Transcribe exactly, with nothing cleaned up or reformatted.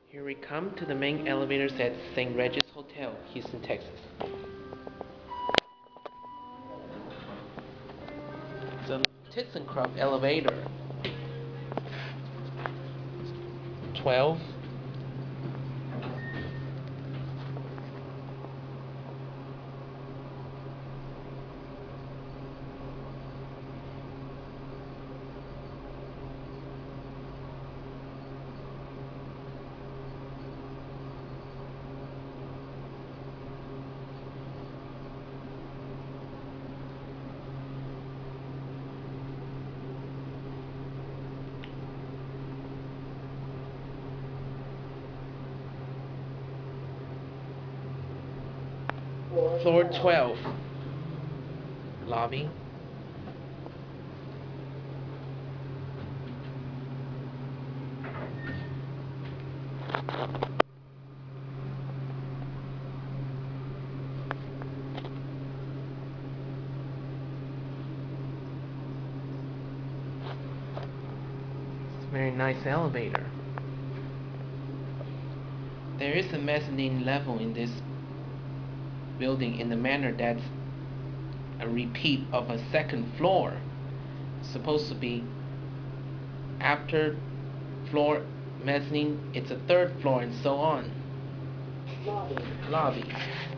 Here we come to the main elevators at Saint Regis Hotel, Houston, Texas. The ThyssenKrupp elevator. twelve. Floor twelve. Lobby. It's a very nice elevator. There is a mezzanine level in this building in the manner that's a repeat of a second floor. It's supposed to be after floor mezzanine, it's a third floor, and so on. Lobby. Lobby.